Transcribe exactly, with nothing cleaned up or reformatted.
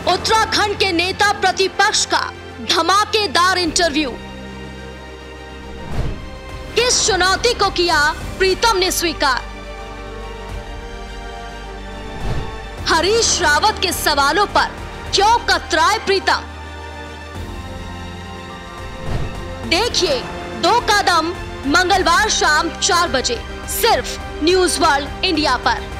उत्तराखंड के नेता प्रतिपक्ष का धमाकेदार इंटरव्यू। किस चुनौती को किया प्रीतम ने स्वीकार? हरीश रावत के सवालों पर क्यों कतराए प्रीतम? देखिए दो कदम मंगलवार शाम चार बजे सिर्फ न्यूज़ वर्ल्ड इंडिया पर।